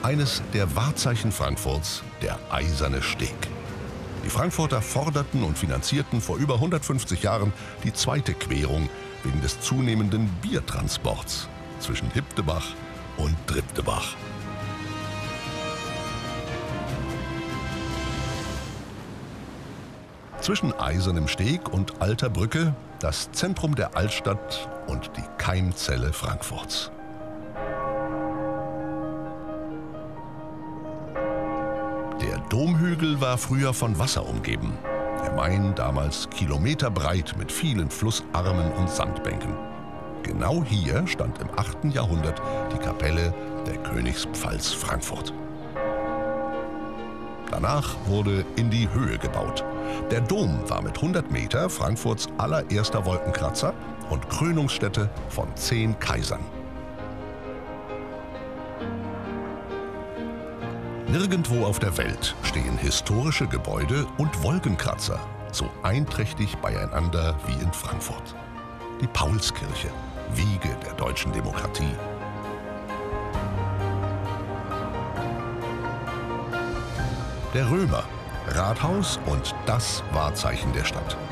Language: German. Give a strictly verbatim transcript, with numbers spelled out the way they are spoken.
Eines der Wahrzeichen Frankfurts, der Eiserne Steg. Die Frankfurter forderten und finanzierten vor über hundertfünfzig Jahren die zweite Querung wegen des zunehmenden Biertransports zwischen Hiptebach und Dribdebach. Zwischen Eisernem Steg und Alter Brücke das Zentrum der Altstadt und die Keimzelle Frankfurts. Der Domhügel war früher von Wasser umgeben. Der Main damals kilometerbreit mit vielen Flussarmen und Sandbänken. Genau hier stand im achten Jahrhundert die Kapelle der Königspfalz Frankfurt. Danach wurde in die Höhe gebaut. Der Dom war mit hundert Meter Frankfurts allererster Wolkenkratzer und Krönungsstätte von zehn Kaisern. Nirgendwo auf der Welt stehen historische Gebäude und Wolkenkratzer so einträchtig beieinander wie in Frankfurt. Die Paulskirche, Wiege der deutschen Demokratie. Der Römer, Rathaus und das Wahrzeichen der Stadt.